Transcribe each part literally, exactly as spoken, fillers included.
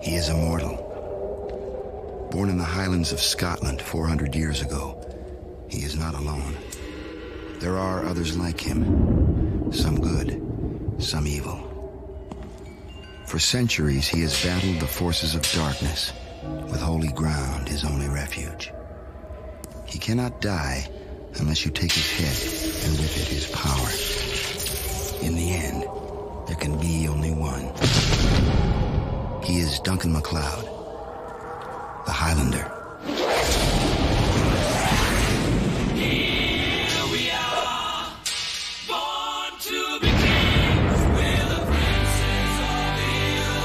He is immortal. Born in the Highlands of Scotland four hundred years ago, he is not alone. There are others like him, some good, some evil. For centuries, he has battled the forces of darkness, with holy ground his only refuge. He cannot die unless you take his head, and with it his power. In the end, there can be only one. He is Duncan MacLeod, the Highlander. Here we are, born to be kings. We're the princes of the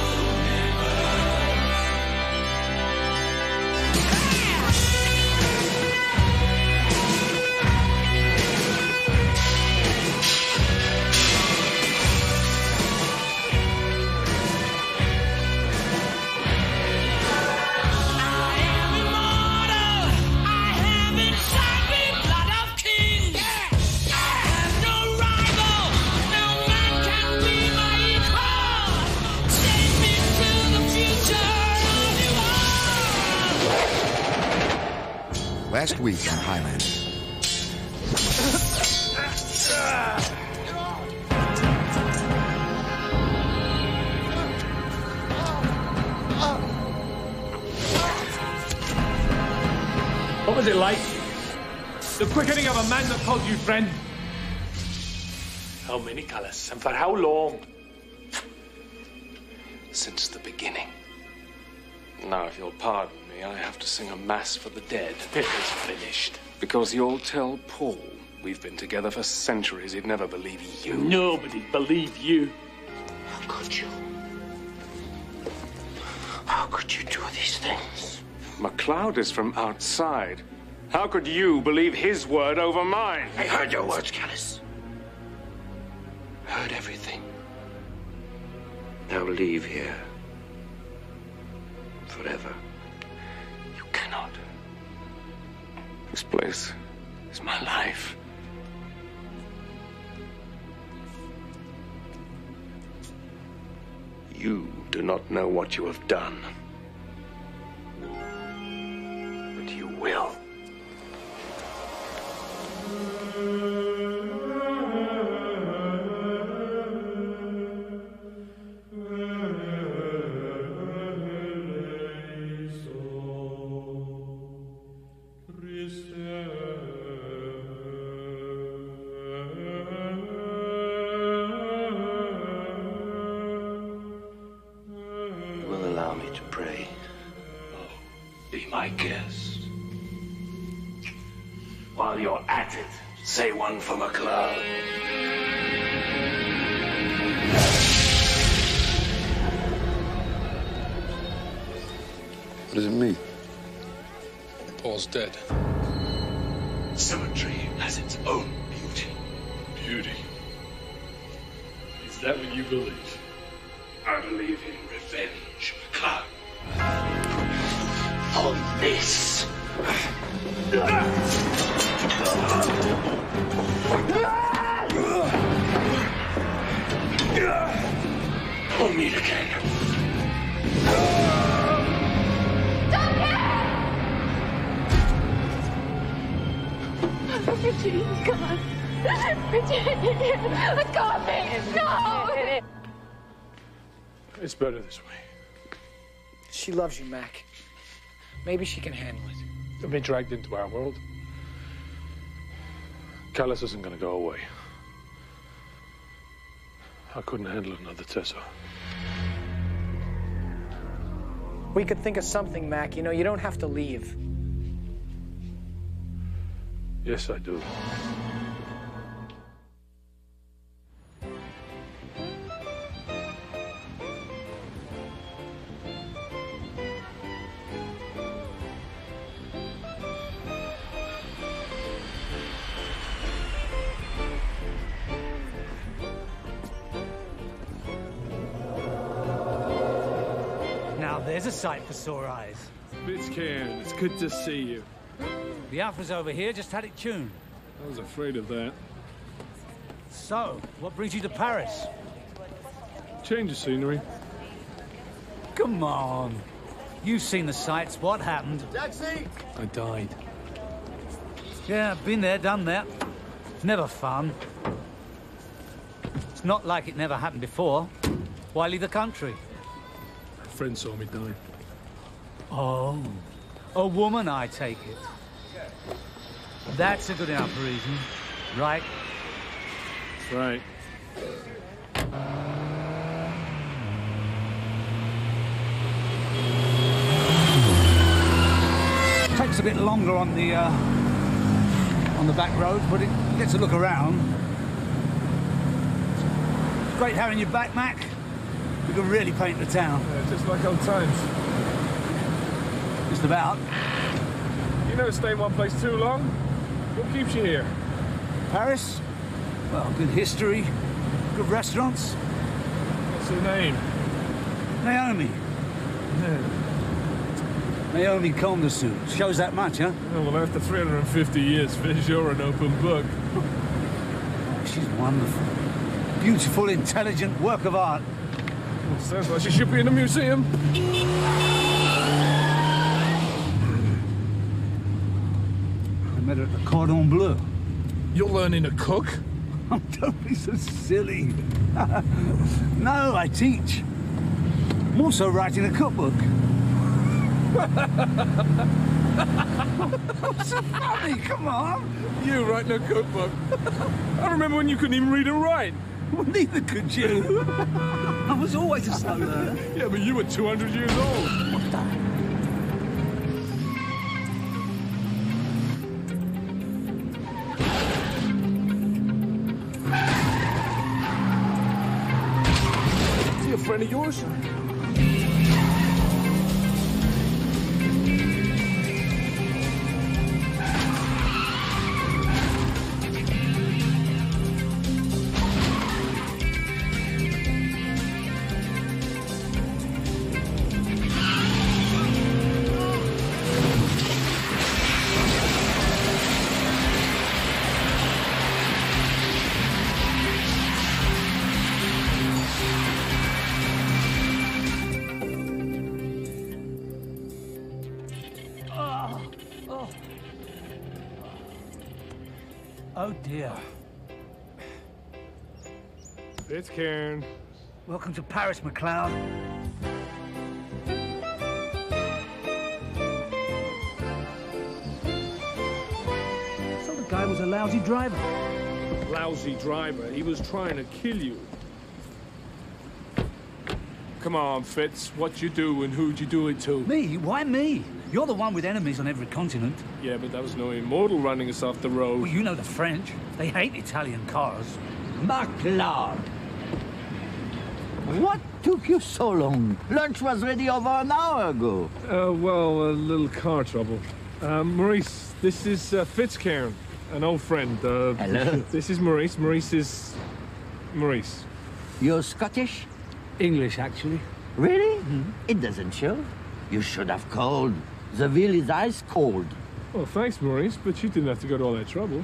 Last week on Highlander. What was it like? The quickening of a man that called you friend? How many colours, and for how long? Since the beginning. Now, if you'll pardon me, I have to sing a mass for the dead. It is finished. Because you'll tell Paul we've been together for centuries. He'd never believe you. Nobody'd believe you. How could you? How could you do these things? MacLeod is from outside. How could you believe his word over mine? I heard your words, Callus. Heard everything. Now leave here. Forever. You cannot. This place is my life. You do not know what you have done. But you will. While you're at it, say one for MacLeod. What does it mean? Paul's dead. Cemetery has its own beauty. Beauty? Is that what you believe? I believe in revenge, Cloud. For this. We'll meet again. Richard, come on. Richard, let go of me. No! It's better this way. She loves you, Mac. Maybe she can handle it. Don't be dragged into our world. Callus isn't going to go away. I couldn't handle another Tessa. We could think of something, Mac. You know, you don't have to leave. Yes, I do. There's a sight for sore eyes. Fitzcairn, it's good to see you. The Alpha's over here, just had it tuned. I was afraid of that. So, what brings you to Paris? Change of scenery. Come on. You've seen the sights. What happened? Taxi! I died. Yeah, been there, done that. It's never fun. It's not like it never happened before. Why leave the country? A friend saw me die. Oh. A woman, I take it. That's a good enough reason. Right? That's right. Takes a bit longer on the uh, on the back road, but it gets a look around. It's great having you back, Mac. We can really paint the town. Yeah, just like old times. Just about. You never stay in one place too long. What keeps you here? Paris? Well, good history, good restaurants. What's her name? Naomi. Yeah. Naomi Condesou. Shows that much, huh? Oh, well, after three hundred fifty years, Fish, you're an open book. Oh, she's wonderful. Beautiful, intelligent, work of art. Well, sounds like she should be in a museum. I met her at the Cordon Bleu. You're learning to cook? Oh, don't be so silly. No, I teach. I'm also writing a cookbook. What's so funny? Come on. You writing a cookbook? I remember when you couldn't even read and write. Well, neither could you. I was always a slow learner. Yeah, but you were two hundred years old. What the? Is he a friend of yours? Oh, dear. It's Karen. Welcome to Paris, MacLeod. So the guy was a lousy driver. Lousy driver. He was trying to kill you. Come on, Fitz. What you do and who'd you do it to? Me? Why me? You're the one with enemies on every continent. Yeah, but that was no Immortal running us off the road. Well, you know the French. They hate Italian cars. MacLeod! What took you so long? Lunch was ready over an hour ago. Uh, well, a little car trouble. Uh, Maurice, this is uh, Fitzcairn, an old friend. Uh, Hello. This is Maurice. Maurice is... Maurice. You're Scottish? English, actually. Really? Mm-hmm. It doesn't show. You should have called. The ville is ice cold. Well, thanks, Maurice, but you didn't have to go to all that trouble.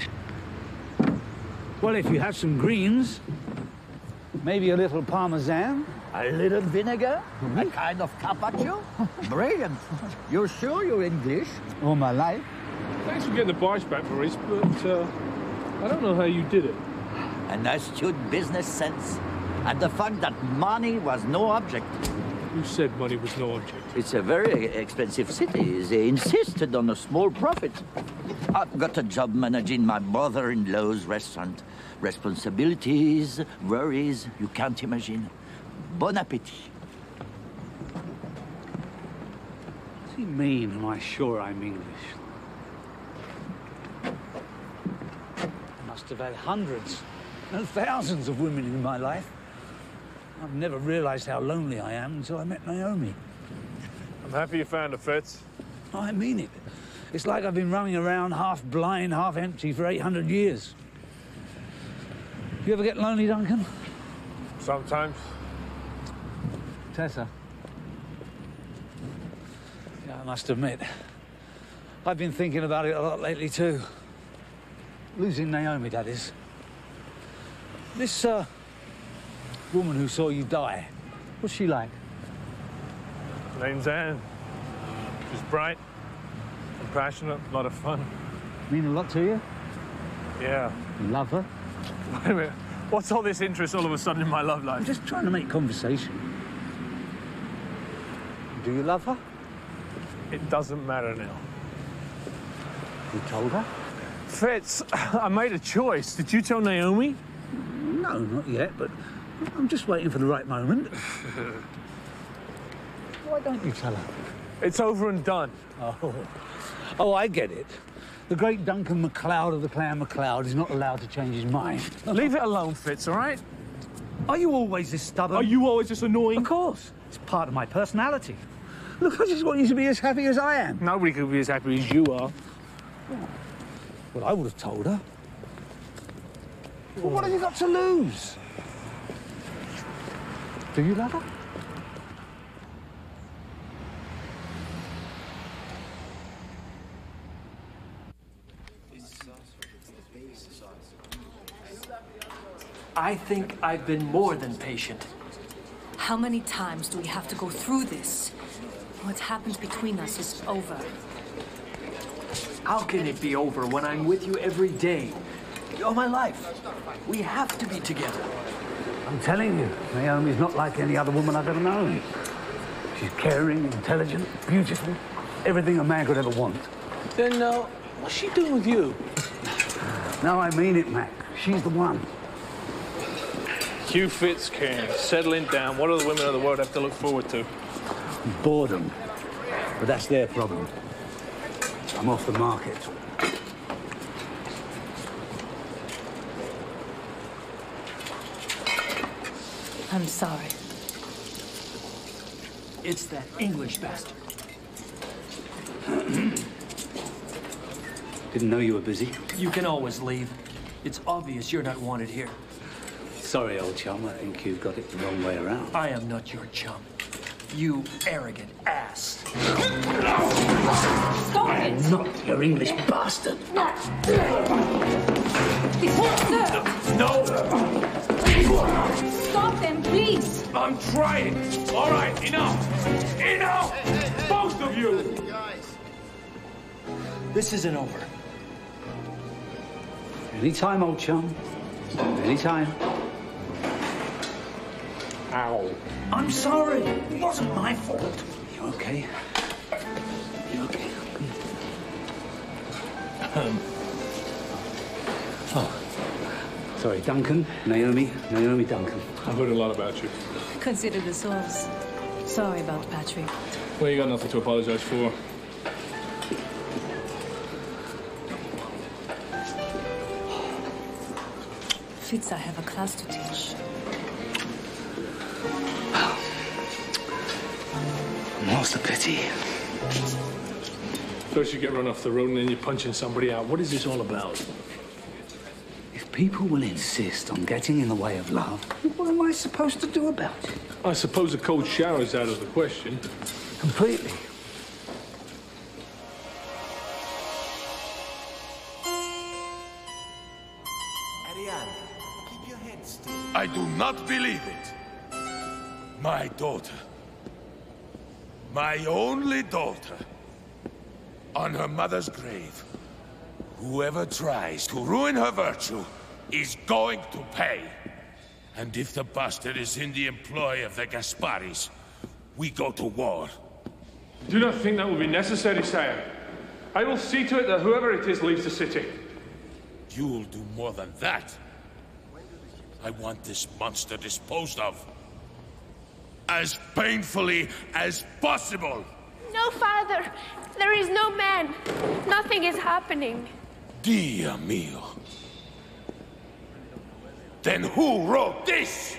Well, if you have some greens, maybe a little parmesan. A little vinegar? Mm-hmm. A kind of carpaccio? Brilliant. You're sure you're English? All my life. Thanks for getting the barge back, Maurice, but uh, I don't know how you did it. An astute business sense. And the fact that money was no object. Who said money was no object? It's a very expensive city. They insisted on a small profit. I've got a job managing my brother-in-law's restaurant. Responsibilities, worries, you can't imagine. Bon appétit. What do you mean, am I sure I'm English? I must have had hundreds, no thousands of women in my life. I've never realized how lonely I am until I met Naomi. I'm happy you found a Fitz. Oh, I mean it. It's like I've been running around half blind, half empty for eight hundred years. You ever get lonely, Duncan? Sometimes. Tessa? Yeah, I must admit, I've been thinking about it a lot lately, too. Losing Naomi, that is. This, uh, woman who saw you die, what's she like? Name's Anne. She's bright and passionate, a lot of fun. Mean a lot to you? Yeah. You love her? Wait a minute. What's all this interest all of a sudden in my love life? I'm just trying to make conversation. Do you love her? It doesn't matter now. You told her? Fitz, I made a choice. Did you tell Naomi? No, not yet, but I'm just waiting for the right moment. Why don't you tell her? It's over and done. Oh, oh, I get it. The great Duncan MacLeod of the Clan MacLeod is not allowed to change his mind. Leave it alone, Fitz, all right? Are you always this stubborn? Are you always this annoying? Of course. It's part of my personality. Look, I just want you to be as happy as I am. Nobody could be as happy as you are. Well, I would have told her. Well, what have you got to lose? Do you love her? I think I've been more than patient. How many times do we have to go through this? What happened between us is over. How can it be over when I'm with you every day? All my life. We have to be together. I'm telling you, Naomi's not like any other woman I've ever known. She's caring, intelligent, beautiful. Everything a man could ever want. Then, uh, what's she doing with you? No, I mean it, Mac. She's the one. Hugh Fitz, Cairn, settling down. What do the women of the world have to look forward to? Boredom. But that's their problem. I'm off the market. I'm sorry. It's that English bastard. Didn't know you were busy. You can always leave. It's obvious you're not wanted here. Sorry, old chum. I think you've got it the wrong way around. I am not your chum. You arrogant ass. Stop I it! am not your English bastard. No! Stop them, please! I'm trying. All right, enough. Enough! Hey, hey, hey. Both of you! This isn't over. Anytime, old chum. Anytime. Ow. I'm sorry. It wasn't my fault. You okay? You okay? Um. Oh. Sorry, Duncan. Naomi. Naomi Duncan. I've heard a lot about you. Consider the source. Sorry about Patrick. Well, you got nothing to apologize for. Fitz, I have a class to teach. What's the pity? First you get run off the road and then you're punching somebody out. What is this all about? If people will insist on getting in the way of love, what am I supposed to do about it? I suppose a cold shower is out of the question. Completely. I do not believe it. My daughter. My only daughter. On her mother's grave. Whoever tries to ruin her virtue is going to pay. And if the bastard is in the employ of the Gasparis, we go to war. Do not think that will be necessary, sire. I will see to it that whoever it is leaves the city. You'll do more than that. I want this monster disposed of. As painfully as possible. No, Father. There is no man. Nothing is happening. Dia mio. Then who wrote this?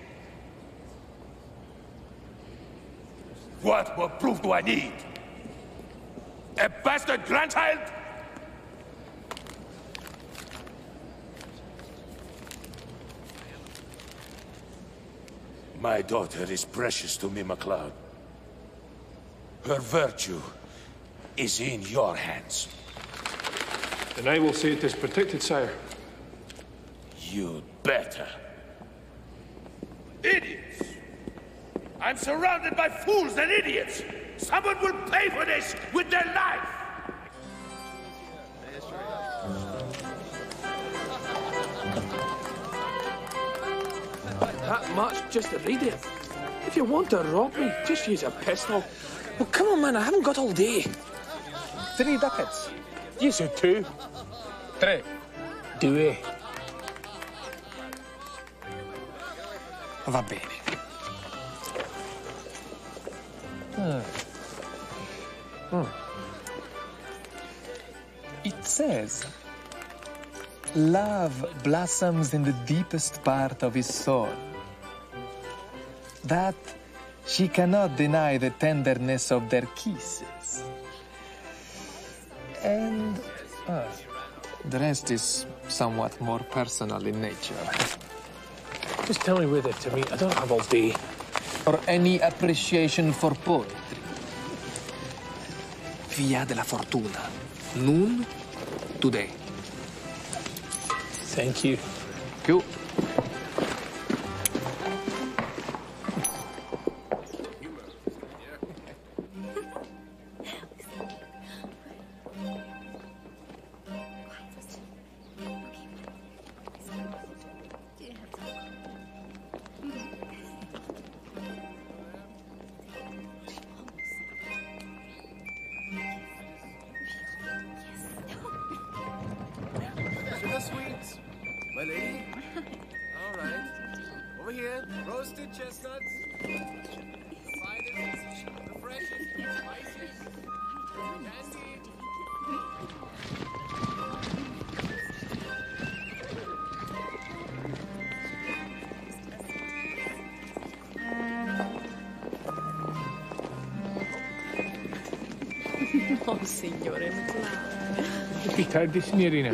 What more proof do I need? A bastard grandchild? My daughter is precious to me, MacLeod. Her virtue is in your hands. Then I will see it is protected, sire. You'd better. Idiots! I'm surrounded by fools and idiots! Someone will pay for this with their life! That much just to read it. If you want to rob me, just use a pistol. Well, come on, man, I haven't got all day. Three ducats. You said two. Three. Due. Va bene. Hmm. Hmm. It says, love blossoms in the deepest part of his soul. That she cannot deny the tenderness of their kisses. And uh, the rest is somewhat more personal in nature. Just tell me where they're to meet. I don't have all day. Or any appreciation for poetry. Via della Fortuna. Noon today. Thank you. Cool. Sweets, my lady. All right. Over here, roasted chestnuts. The finest, the freshest, spiciest, candy. Oh, signore MacLeod. Più tardi, signorina.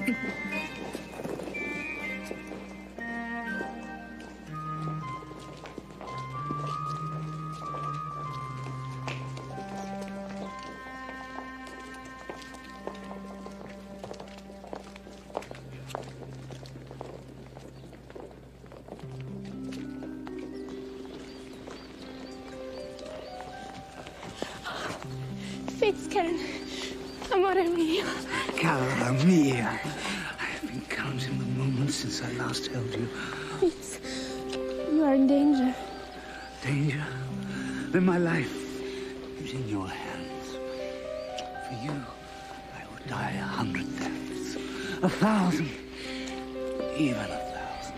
Fitzcairn, amore mio. Cara mia, I have been counting the moments since I last held you. Fitz, you are in danger. Danger? Then my life is in your hands. For you, I would die a hundred deaths. A thousand. Even a thousand.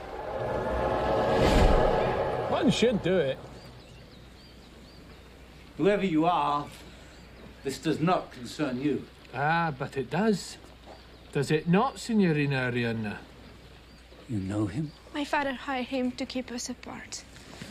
One should do it. Whoever you are, this does not concern you. Ah, but it does. Does it not, Signorina Arianna? You know him? My father hired him to keep us apart.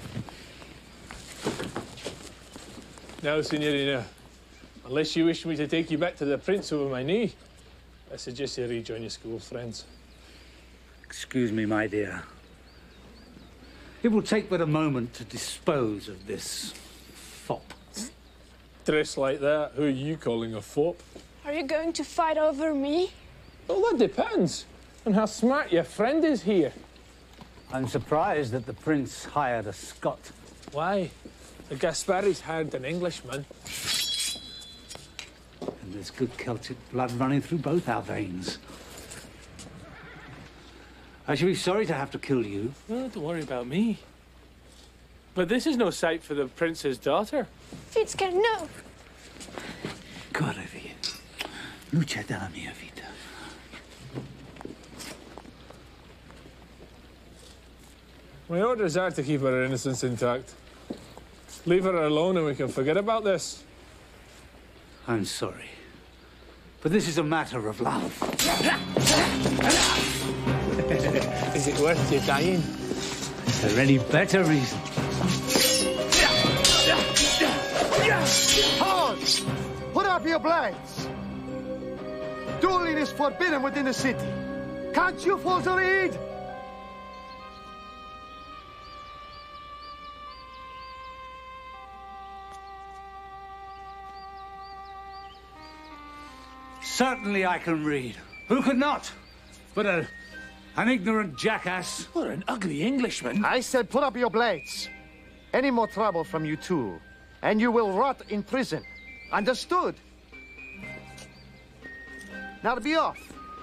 Now, Signorina, unless you wish me to take you back to the Prince over my knee, I suggest you rejoin your school friends. Excuse me, my dear. It will take but a moment to dispose of this fop. Dressed like that, who are you calling a fop? Are you going to fight over me? Well, that depends on how smart your friend is here. I'm surprised that the Prince hired a Scot. Why? The Gaspari's hired an Englishman. And there's good Celtic blood running through both our veins. I should be sorry to have to kill you. Oh, don't worry about me. But this is no sight for the Prince's daughter. Fitzcairn, no! Corre via. Luce della mia vita. My orders are to keep her innocence intact. Leave her alone and we can forget about this. I'm sorry. But this is a matter of love. Is it worth you dying? Is there any better reason? Halt! Put up your blades! Dueling is forbidden within the city. Can't you fools read? Certainly I can read. Who could not? But a, an ignorant jackass. Or an ugly Englishman. I said put up your blades. any more trouble from you two, and you will rot in prison. Understood? Now be off.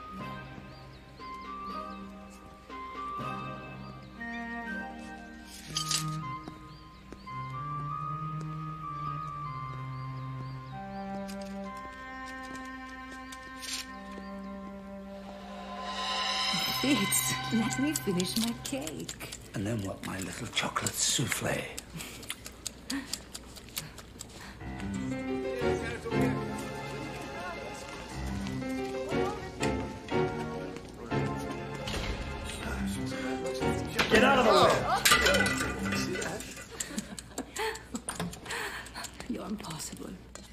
Fitz, let me finish my cake. And then what, my little chocolate souffle? Get out of the way! You're impossible.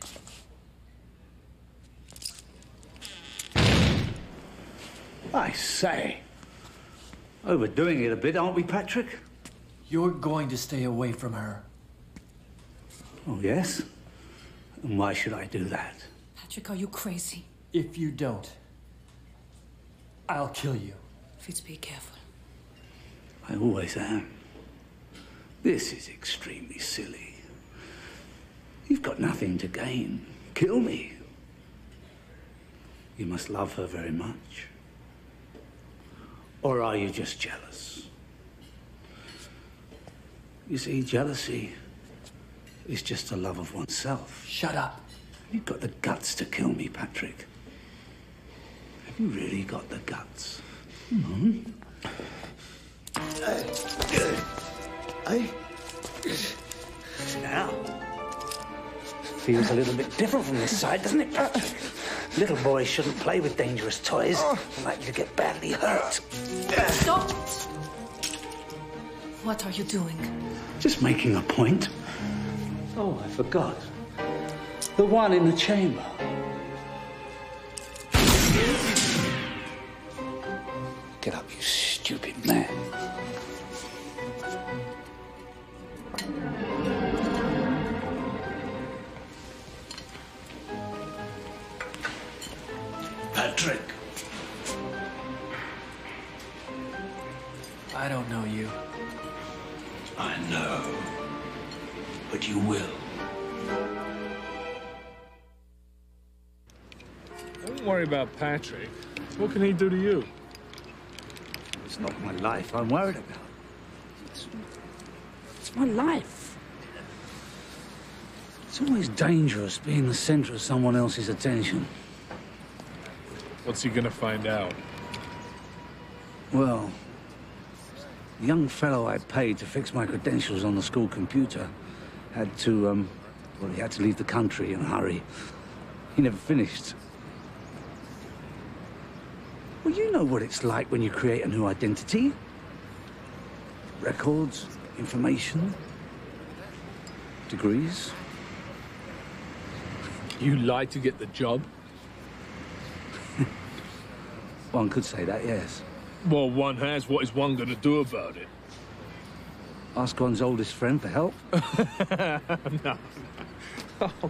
I say. Overdoing it a bit, aren't we, Patrick? You're going to stay away from her. Oh, yes? And why should I do that? Patrick, are you crazy? If you don't, I'll kill you. Fitz, be careful. I always am. This is extremely silly. You've got nothing to gain. Kill me. You must love her very much. Or are you just jealous? You see, jealousy is just a love of oneself. Shut up. You've got the guts to kill me, Patrick. Have you really got the guts? Hmm? I... Now, feels a little bit different from this side, doesn't it, Patrick? Little boys shouldn't play with dangerous toys. They're likely to get badly hurt. Stop it! What are you doing? Just making a point. Oh, I forgot. The one in the chamber. Get up, you stupid man. Patrick. I don't know you. I know. But you will. Don't worry about Patrick. What can he do to you? It's not my life I'm worried about. It's, it's my life. It's always dangerous being the center of someone else's attention. What's he gonna find out? Well, the young fellow I paid to fix my credentials on the school computer had to, um, well, he had to leave the country in a hurry. He never finished. Well, you know what it's like when you create a new identity. Records, information, degrees. You lied to get the job? One could say that, yes. Well, one has. What is one going to do about it? Ask one's oldest friend for help. No. Oh.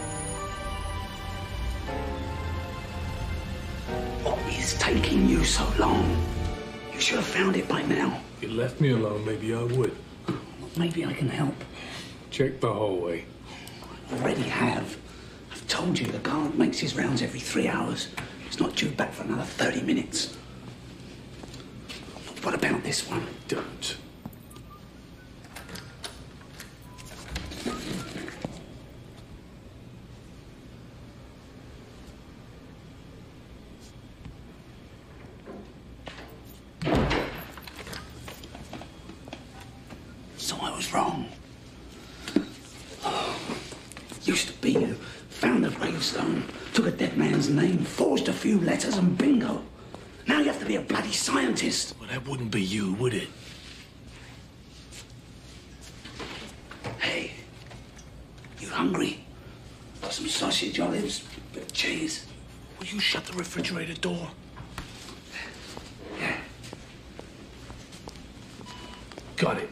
What is taking you so long? You should have found it by now. If you left me alone, maybe I would. Maybe I can help. Check the hallway. I already have. I've told you the guard makes his rounds every three hours. He's not due back for another thirty minutes. What about this one? Don't. So I was wrong. Used to be you found a gravestone, took a dead man's name, forged a few letters, and bingo. Now you have to be a bloody scientist. Well, that wouldn't be you, would it? Hey, you hungry? Got some sausage, olives, bit of cheese. Will you shut the refrigerator door? Yeah. Got it.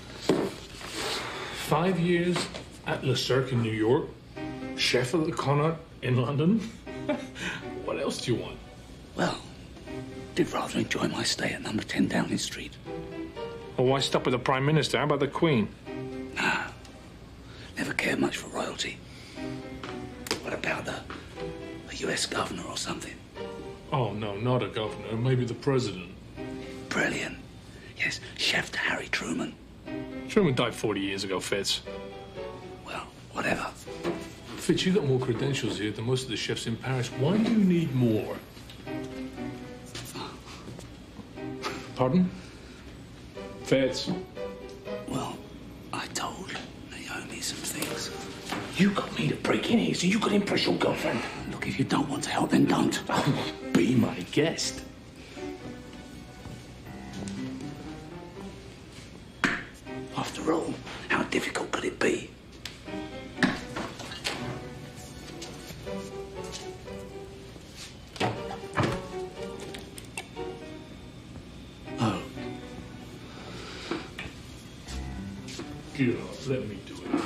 Five years at Le Cirque in New York, chef at the Connaught in London. What else do you want? Well, did rather enjoy my stay at number ten Downing Street. Well, why stop with the Prime Minister? How about the Queen? No. care much for royalty. What about a, a U S governor or something? Oh, no, not a governor. Maybe the president. Brilliant. Yes, Chef to Harry Truman. Truman died forty years ago, Fitz. Well, whatever. Fitz, you got more credentials here than most of the chefs in Paris. Why do you need more? Pardon? Fitz. Well, I told Naomi some things. You got me to break in here so you could impress your girlfriend. Look, if you don't want to help, then don't. Oh, be my guest. After all, how difficult could it be? Oh. Get up, let me do it.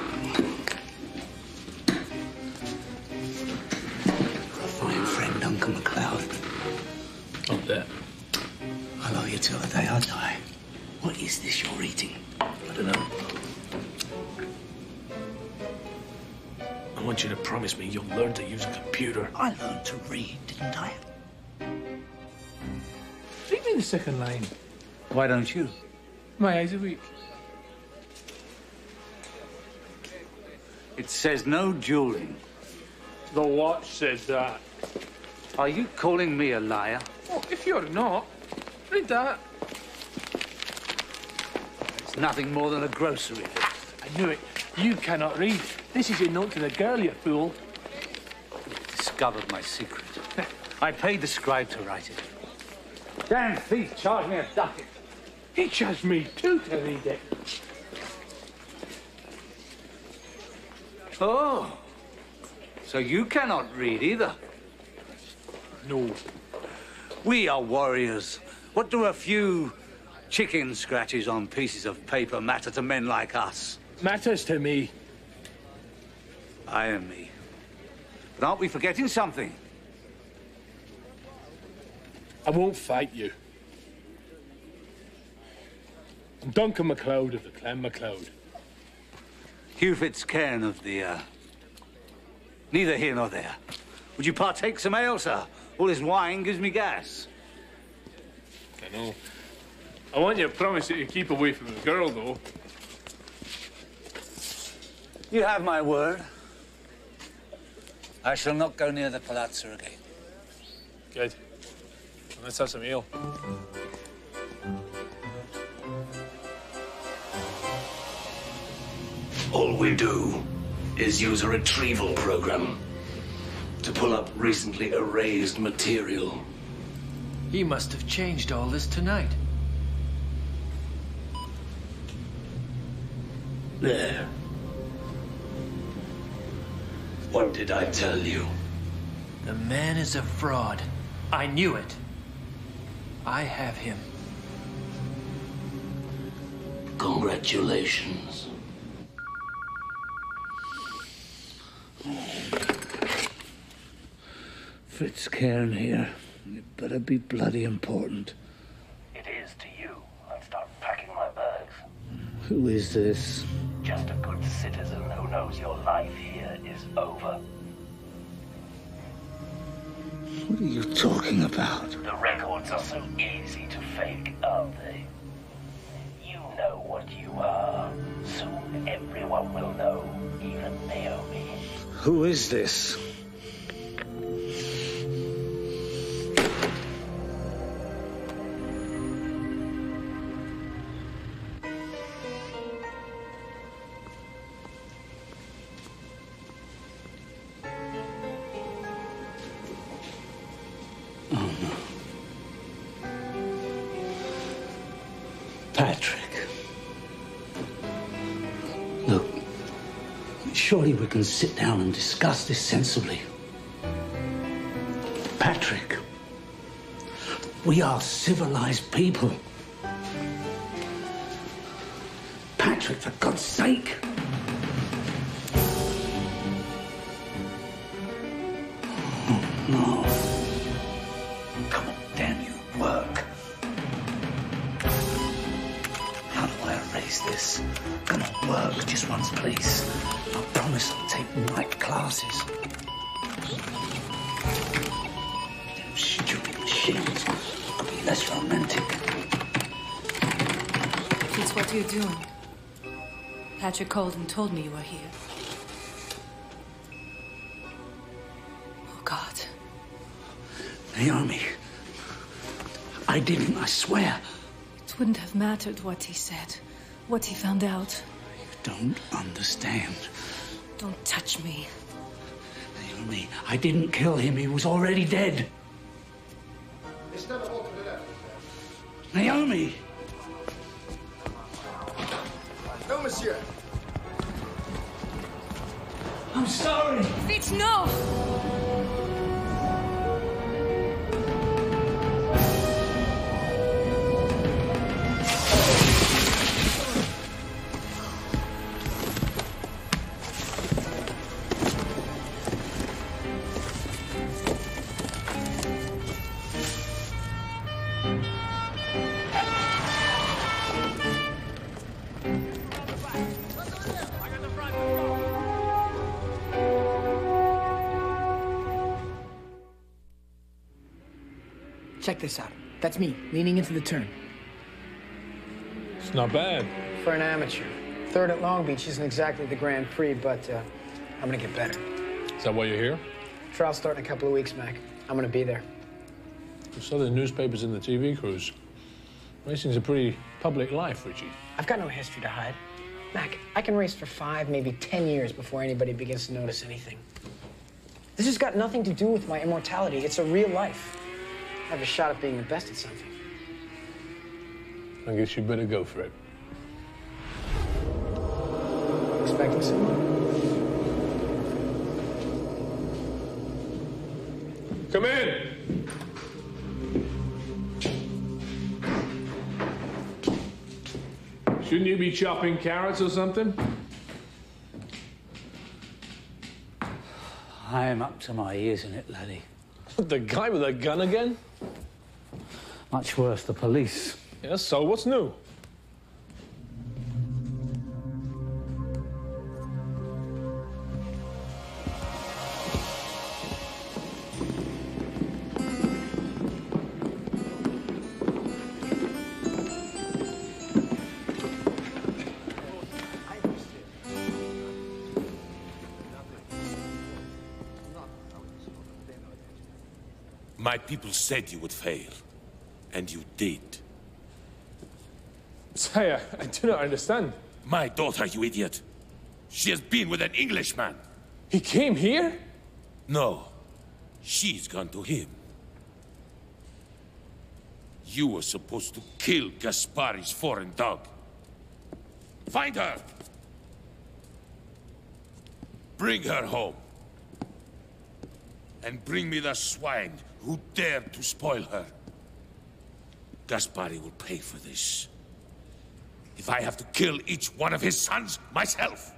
Fine friend, Duncan MacLeod. Not that. I love you till the day I die. What is this you're eating? I don't know. I want you to promise me you'll learn to use a computer. I learned to read, didn't I? Read me the second line. Why don't you? My eyes are weak. It says no dueling. The watch says that. Are you calling me a liar? Oh, if you're not, read that. It's nothing more than a grocery list. I knew it. You cannot read. This is your note to the girl, you fool. You've discovered my secret. I paid the scribe to write it. Damn thief charged me a ducat. He charged me too to read it. Oh, so you cannot read either? No. We are warriors. What do a few chicken scratches on pieces of paper matter to men like us? Matters to me. I am me. But aren't we forgetting something? I won't fight you. I'm Duncan MacLeod of the Clan MacLeod. Hugh Fitzcairn of the, uh... neither here nor there. Would you partake some ale, sir? All this wine gives me gas. I know. I want you to promise that you keep away from the girl, though. You have my word. I shall not go near the palazzo again. Good. Let's have some ale. All we do is use a retrieval program to pull up recently erased material. He must have changed all this tonight. There. What did I tell you? The man is a fraud. I knew it. I have him. Congratulations. Fitzcairn here. It better be bloody important. It is to you. I'll start packing my bags. Who is this? Just a good citizen who knows your life here is over. What are you talking about? The records are so easy to fake, aren't they? You know what you are. Soon everyone will know, even Naomi. Who is this? Patrick. Look, surely we can sit down and discuss this sensibly. Patrick, we are civilized people. Patrick, for God's sake. Oh, no. Come on, damn you, work. How do I erase this? Come on, work just once, please. I promise I'll take night classes. Them stupid machines could be less romantic. It's what you're doing. Patrick called and told me you were here. Oh, God. Naomi, I didn't, I swear. It wouldn't have mattered what he said, what he found out. You don't understand. Don't touch me. Naomi, I didn't kill him. He was already dead. Naomi! No, monsieur. I'm sorry. Fitz, no! Check this out. That's me, leaning into the turn. It's not bad. For an amateur. Third at Long Beach isn't exactly the Grand Prix, but uh, I'm gonna get better. Is that why you're here? Trial's starting in a couple of weeks, Mac. I'm gonna be there. You saw the newspapers and the T V crews. Racing's a pretty public life, Richie. I've got no history to hide. Mac, I can race for five, maybe ten years before anybody begins to notice anything. This has got nothing to do with my immortality. It's a real life. I have a shot at being the best at something. I guess you better go for it. Expecting someone? Come in! Shouldn't you be chopping carrots or something? I am up to my ears in it, laddie. The guy with a gun again? Much worse, the police. Yes, so what's new? My people said you would fail, and you did. Sire, I do not understand. My daughter, you idiot. She has been with an Englishman. He came here? No. She's gone to him. You were supposed to kill Gaspari's foreign dog. Find her! Bring her home. And bring me the swine who dared to spoil her. Gaspari will pay for this. If I have to kill each one of his sons myself.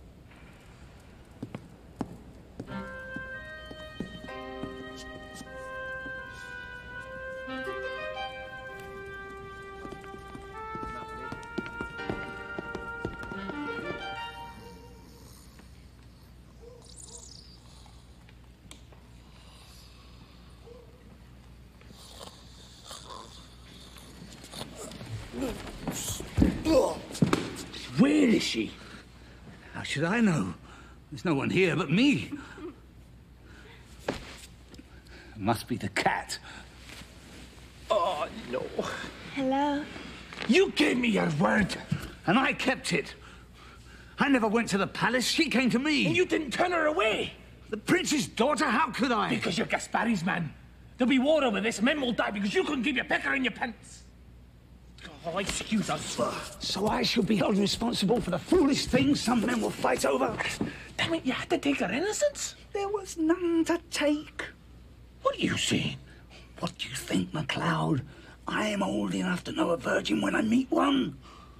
Where is she? How should I know? There's no one here but me. It must be the cat. Oh, no. Hello? You gave me your word, and I kept it. I never went to the palace. She came to me. And you didn't turn her away. The prince's daughter? How could I? Because you're Gaspari's man. There'll be war over this. Men will die because you couldn't keep your pecker in your pants. Oh, excuse us. So I shall be held responsible for the foolish things some men will fight over? Damn it, you had to take her innocence? There was none to take. What are you saying? What do you think, MacLeod? I am old enough to know a virgin when I meet one.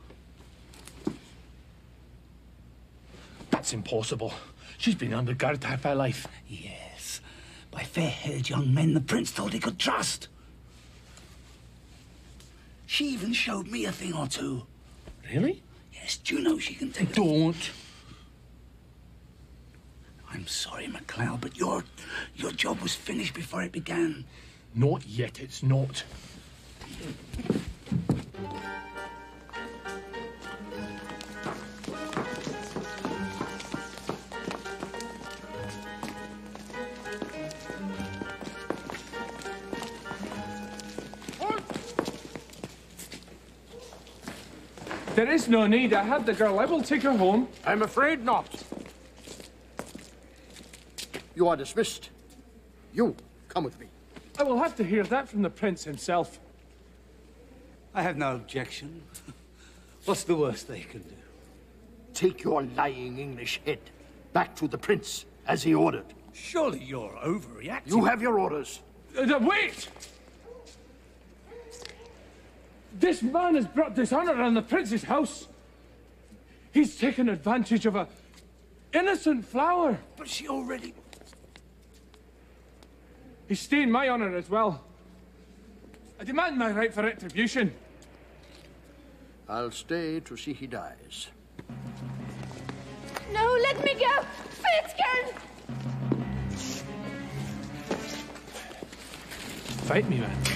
That's impossible. She's been under guard half her life. Yes, by fair-haired young men the prince thought he could trust. She even showed me a thing or two. Really? Yes, do you know she can take... Don't. I'm sorry, MacLeod, but your, your job was finished before it began. Not yet, it's not. There is no need. I have the girl. I will take her home. I'm afraid not. You are dismissed. You, come with me. I will have to hear that from the prince himself. I have no objection. What's the worst they can do? Take your lying English head back to the prince, as he ordered. Surely you're overreacting. You have your orders. Uh, wait! This man has brought dishonor on the prince's house. He's taken advantage of a innocent flower. But she already... He's stained my honor as well. I demand my right for retribution. I'll stay to see he dies. No, let me go! Fitzgerald! Fight me, man.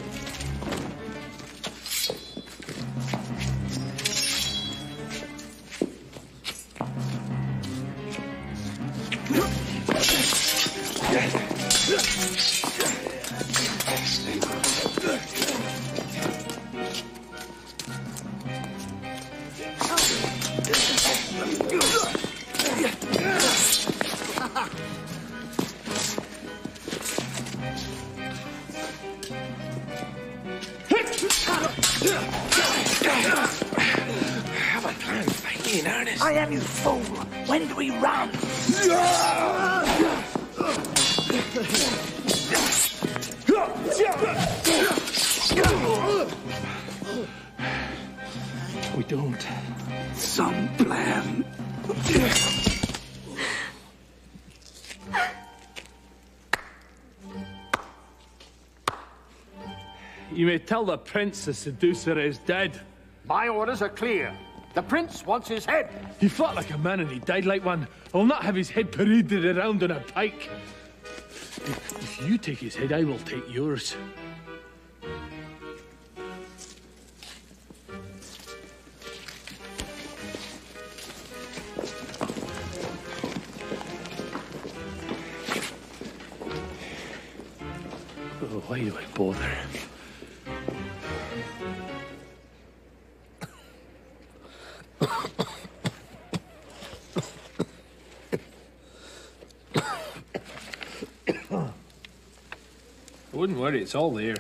I am, you fool! When do we run? We don't. Some plan. You may tell the prince the seducer is dead. My orders are clear. The prince wants his head. He fought like a man and he died like one. I'll not have his head paraded around on a pike. If you take his head, I will take yours. Oh, why do I bother? I wouldn't worry, it's all there.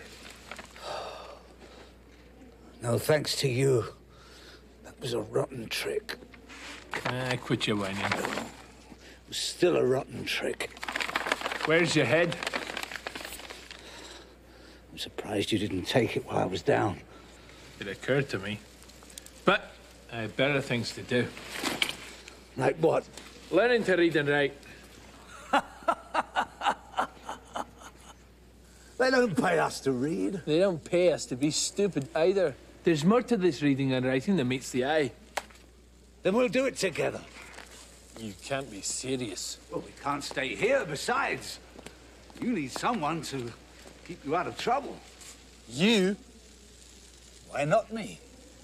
No thanks to you. That was a rotten trick. Ah, quit your whining. It was still a rotten trick. Where's your head? I'm surprised you didn't take it while I was down. It occurred to me. But I have better things to do. Like what? Learning to read and write. They don't pay us to read. They don't pay us to be stupid either. There's more to this reading and writing than meets the eye. Then we'll do it together. You can't be serious. Well, we can't stay here. Besides, you need someone to keep you out of trouble. You? Why not me?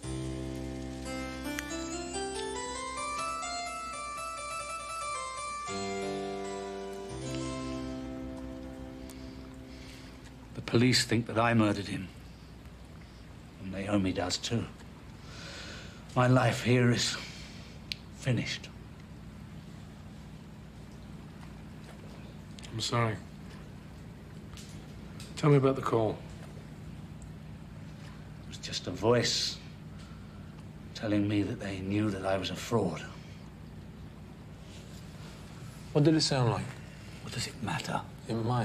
The police think that I murdered him. And Naomi does too. My life here is finished. I'm sorry. Tell me about the call. It was just a voice telling me that they knew that I was a fraud. What did it sound like? What does it matter? It might.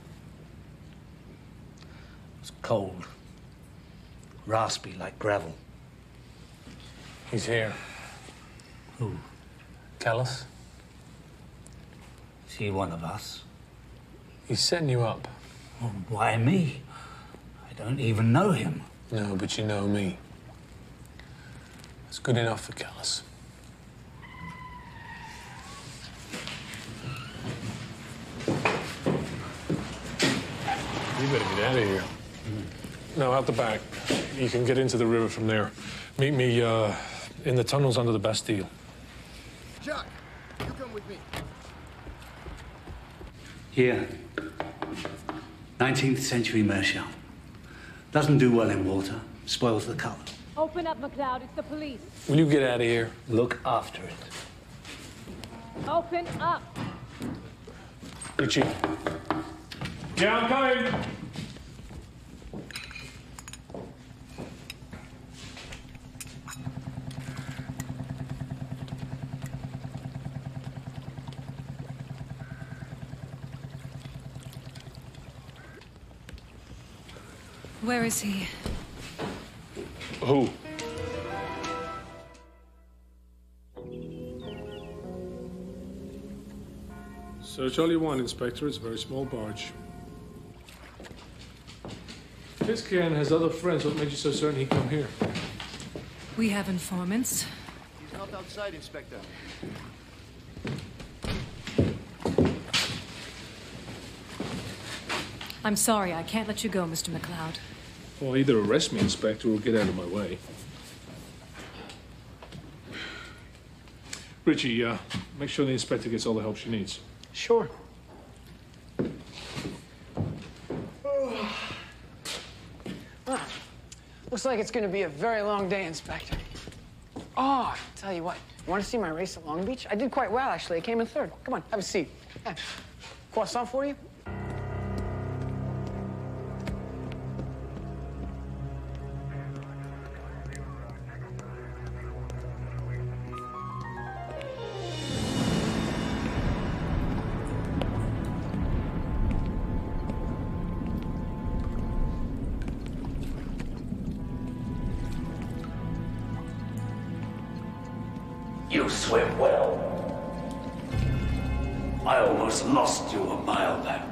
It was cold, raspy like gravel. He's here. Who? Callus? Is he one of us? He's setting you up. Well, why me? I don't even know him. No, but you know me. It's good enough for Callus. You better get out of here. Mm. No, out the back. You can get into the river from there. Meet me uh, in the tunnels under the Bastille. Jack, you come with me. Here. nineteenth century meerschaum. Doesn't do well in water. Spoils the color. Open up, MacLeod. It's the police. Will you get out of here? Look after it. Open up. Richie. Yeah, I'm coming. Where is he? Who? Search all you want, Inspector. It's a very small barge. Fitzcairn has other friends. What made you so certain he'd come here? We have informants. He's not outside, Inspector. I'm sorry, I can't let you go, Mister MacLeod. Well, either arrest me, Inspector, or get out of my way. Richie, uh, make sure the Inspector gets all the help she needs. Sure. Ah, looks like it's going to be a very long day, Inspector. Oh, tell you what. You want to see my race at Long Beach? I did quite well, actually. I came in third. Come on, have a seat. Yeah. Croissant for you? You swim well. I almost lost you a mile back.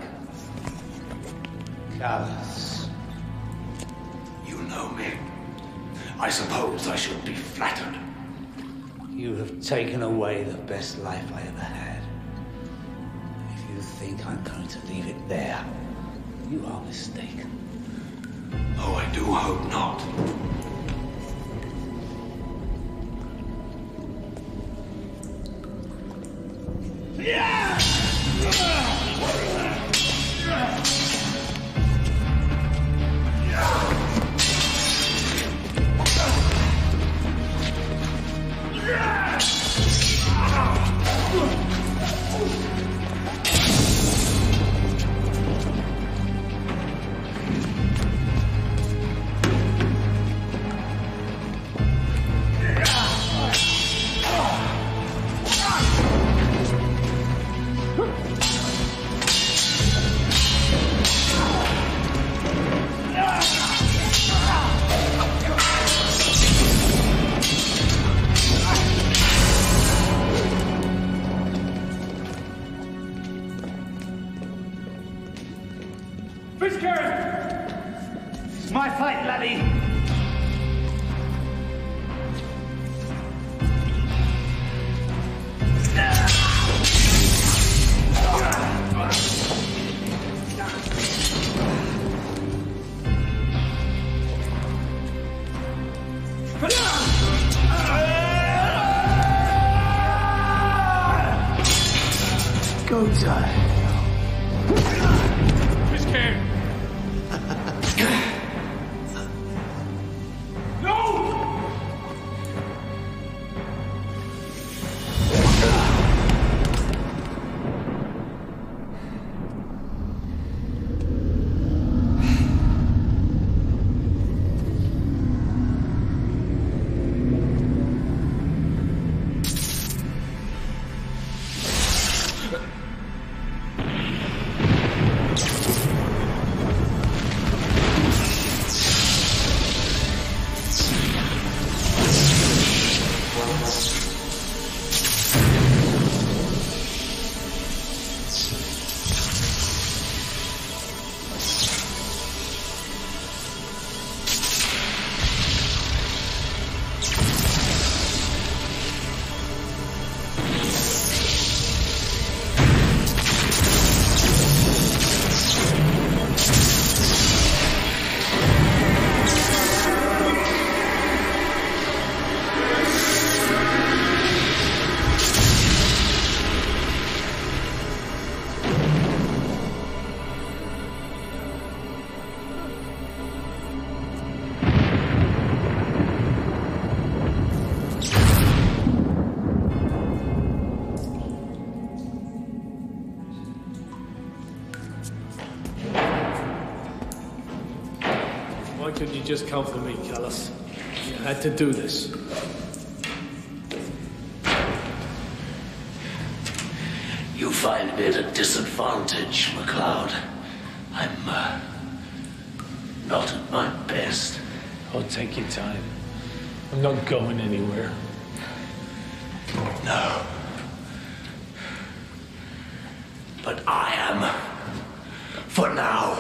Callus. You know me. I suppose I should be flattered. You have taken away the best life I ever had. If you think I'm going to leave it there, you are mistaken. Oh, I do hope not. It's my fight, laddie. Go time. Fitzcairn! could you just come for me, Callus? You had to do this. You find me at a disadvantage, MacLeod. I'm, uh, not at my best. Oh, take your time. I'm not going anywhere. No. But I am. For now.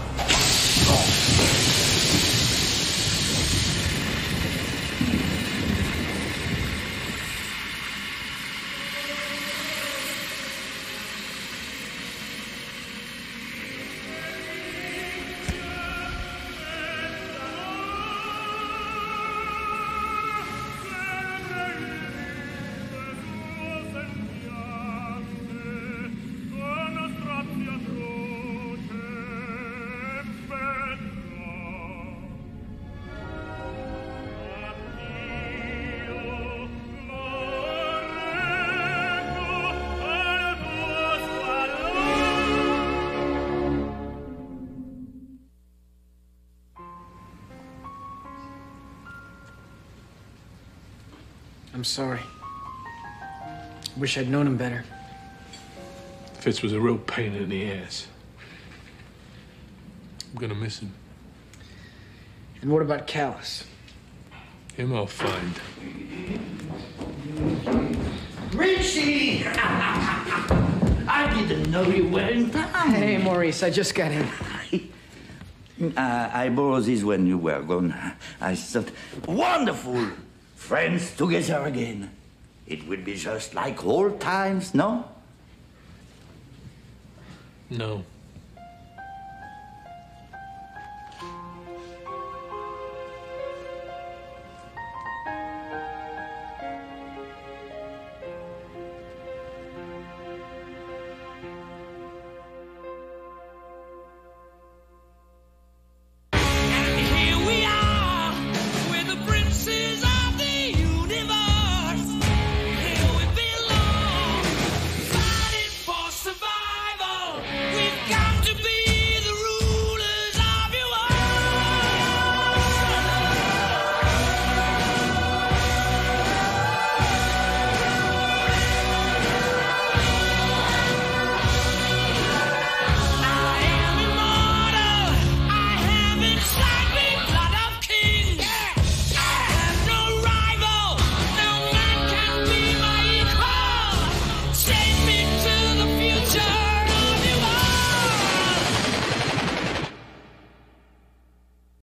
I'm sorry. I wish I'd known him better. Fitz was a real pain in the ass. I'm gonna miss him. And what about Callus? Him I'll find. Richie! I didn't know you were in town. Hey, Maurice, I just got in. uh, I borrowed this when you were gone. I thought, wonderful! Friends together again. It will be just like old times, no? No.